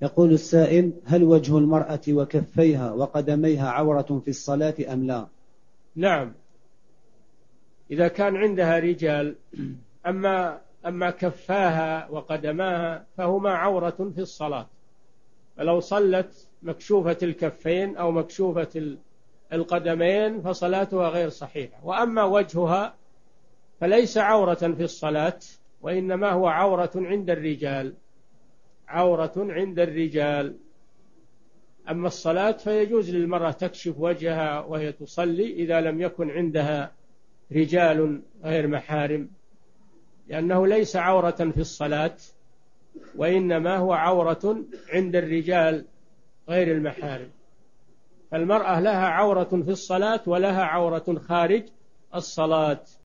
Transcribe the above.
يقول السائل: هل وجه المرأة وكفيها وقدميها عورة في الصلاة أم لا؟ نعم، إذا كان عندها رجال. أما كفاها وقدماها فهما عورة في الصلاة، فلو صلت مكشوفة الكفين أو مكشوفة القدمين فصلاتها غير صحيحة. وأما وجهها فليس عورة في الصلاة، وإنما هو عورة عند الرجال، عورة عند الرجال. أما الصلاة فيجوز للمرأة تكشف وجهها وهي تصلي إذا لم يكن عندها رجال غير محارم، لأنه ليس عورة في الصلاة، وإنما هو عورة عند الرجال غير المحارم. فالمرأة لها عورة في الصلاة ولها عورة خارج الصلاة.